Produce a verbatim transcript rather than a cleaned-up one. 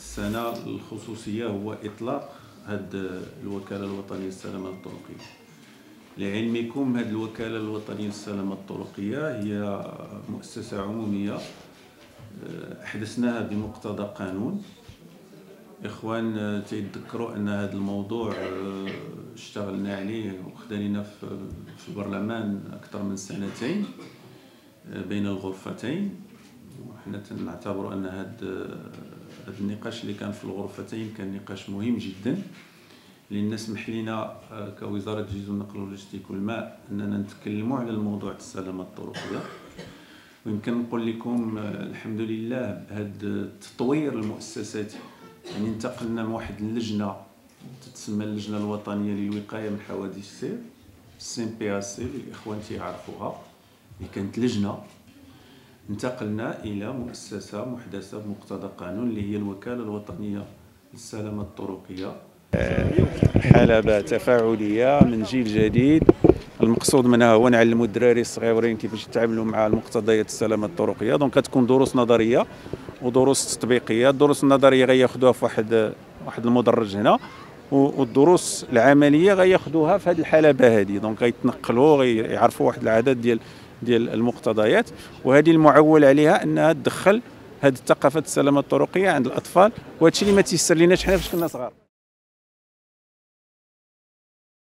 السنة الخصوصية هو إطلاق هذه الوكالة الوطنية للسلامة الطرقية. لعلمكم هذه الوكالة الوطنية للسلامة الطرقية هي مؤسسة عمومية أحدثناها بمقتضى قانون. إخوان تيتذكروا أن هذا الموضوع اشتغلنا عليه وخدانينا في البرلمان أكثر من سنتين بين الغرفتين، وحنا نعتبر أن هذا هذا النقاش اللي كان في الغرفتين كان نقاش مهم جدا، لأن سمح لنا كوزارة التجهيز والنقل واللوجستيك والماء أننا نتكلموا على الموضوع السلامة الطرقية. ويمكن نقول لكم الحمد لله بهذا التطوير المؤسساتي، يعني انتقلنا من واحد اللجنة تتسمى اللجنة الوطنية للوقاية من حوادث السير سي ام بي اس سي اللي الإخوان تيعرفوها، اللي كانت لجنة، انتقلنا إلى مؤسسة محدثة بمقتضى قانون اللي هي الوكالة الوطنية للسلامة الطرقية. حلبة تفاعلية من جيل جديد، المقصود منها هو نعلموا الدراري الصغيورين كيفاش يتعاملوا مع المقتضيات السلامة الطرقية. دونك كتكون دروس نظرية ودروس تطبيقية. الدروس النظرية غياخذوها في واحد واحد المدرج هنا، والدروس العملية غياخذوها في هذه الحلبة هذه. دونك غيتنقلوا غيعرفوا واحد العدد ديال ديال المقتضيات، وهذه المعول عليها انها تدخل هذه الثقافه السلامه الطرقيه عند الاطفال، وهذا الشيء اللي ما تيسر ليناش حنا فاش كنا صغار.